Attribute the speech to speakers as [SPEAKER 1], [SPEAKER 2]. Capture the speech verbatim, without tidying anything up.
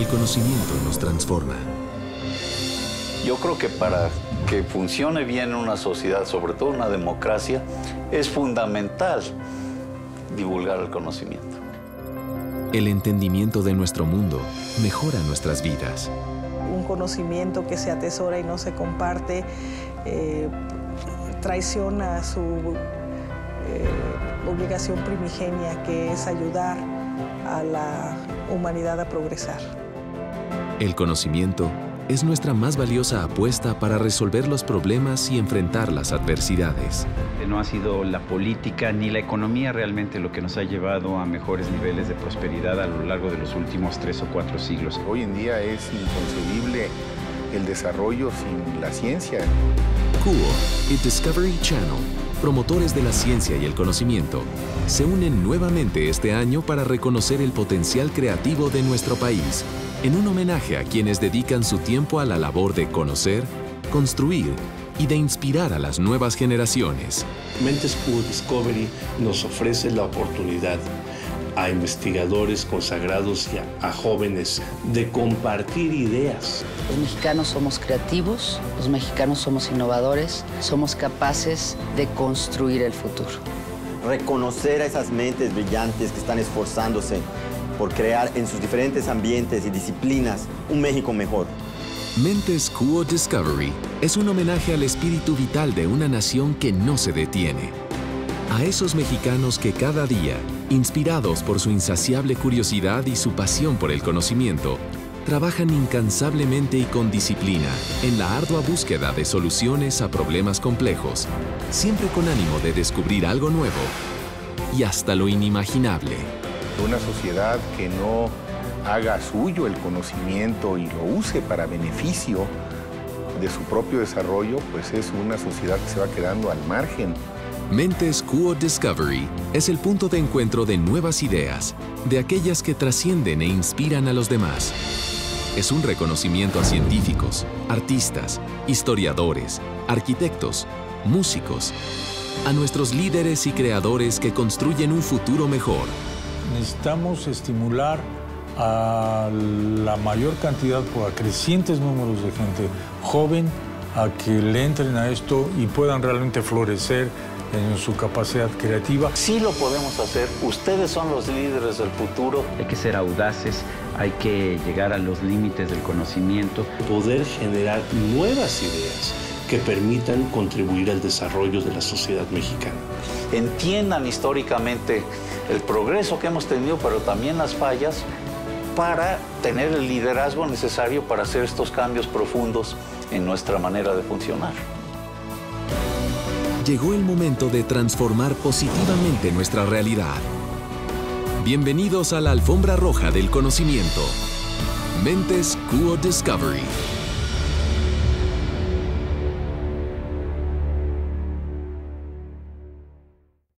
[SPEAKER 1] El conocimiento nos transforma.
[SPEAKER 2] Yo creo que para que funcione bien una sociedad, sobre todo una democracia, es fundamental divulgar el conocimiento.
[SPEAKER 1] El entendimiento de nuestro mundo mejora nuestras vidas.
[SPEAKER 3] Un conocimiento que se atesora y no se comparte eh, traiciona su eh, obligación primigenia, que es ayudar a la humanidad a progresar.
[SPEAKER 1] El conocimiento es nuestra más valiosa apuesta para resolver los problemas y enfrentar las adversidades.
[SPEAKER 4] No ha sido la política ni la economía realmente lo que nos ha llevado a mejores niveles de prosperidad a lo largo de los últimos tres o cuatro siglos.
[SPEAKER 5] Hoy en día es inconcebible el desarrollo sin la ciencia.
[SPEAKER 1] Kuo y Discovery Channel, promotores de la ciencia y el conocimiento, se unen nuevamente este año para reconocer el potencial creativo de nuestro país, en un homenaje a quienes dedican su tiempo a la labor de conocer, construir y de inspirar a las nuevas generaciones.
[SPEAKER 6] Mentes Kuo Discovery nos ofrece la oportunidad a investigadores consagrados y a, a jóvenes de compartir ideas.
[SPEAKER 7] Los mexicanos somos creativos, los mexicanos somos innovadores, somos capaces de construir el futuro.
[SPEAKER 8] Reconocer a esas mentes brillantes que están esforzándose por crear en sus diferentes ambientes y disciplinas un México mejor.
[SPEAKER 1] Mentes Kuo Discovery es un homenaje al espíritu vital de una nación que no se detiene. A esos mexicanos que cada día, inspirados por su insaciable curiosidad y su pasión por el conocimiento, trabajan incansablemente y con disciplina en la ardua búsqueda de soluciones a problemas complejos, siempre con ánimo de descubrir algo nuevo y hasta lo inimaginable.
[SPEAKER 5] Una sociedad que no haga suyo el conocimiento y lo use para beneficio de su propio desarrollo, pues es una sociedad que se va quedando al margen.
[SPEAKER 1] Mentes Kuo Discovery es el punto de encuentro de nuevas ideas, de aquellas que trascienden e inspiran a los demás. Es un reconocimiento a científicos, artistas, historiadores, arquitectos, músicos, a nuestros líderes y creadores que construyen un futuro mejor.
[SPEAKER 9] Necesitamos estimular a la mayor cantidad, a crecientes números de gente joven, a que le entren a esto y puedan realmente florecer en su capacidad creativa.
[SPEAKER 2] Sí lo podemos hacer. Ustedes son los líderes del futuro.
[SPEAKER 4] Hay que ser audaces, hay que llegar a los límites del conocimiento.
[SPEAKER 6] Poder generar nuevas ideas que permitan contribuir al desarrollo de la sociedad mexicana.
[SPEAKER 2] Entiendan históricamente el progreso que hemos tenido, pero también las fallas, para tener el liderazgo necesario para hacer estos cambios profundos en nuestra manera de funcionar.
[SPEAKER 1] Llegó el momento de transformar positivamente nuestra realidad. Bienvenidos a la alfombra roja del conocimiento. Mentes Kuo Discovery.